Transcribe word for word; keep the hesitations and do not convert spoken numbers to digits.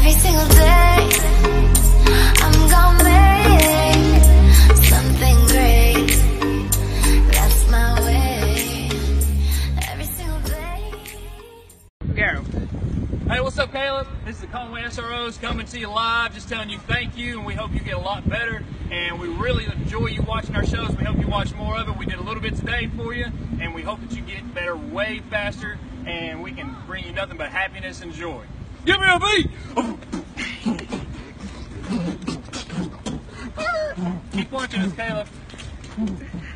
Every single day I'm gonna make something great. That's my way. Every single day. Gareth. Hey, what's up, Caleb? This is the Conway S R Os coming to you live, just telling you thank you, and we hope you get a lot better. And we really enjoy you watching our shows. We hope you watch more of it. We did a little bit today for you, and we hope that you get better way faster, and we can bring you nothing but happiness and joy. Give me a beat! Keep watching us, Caleb.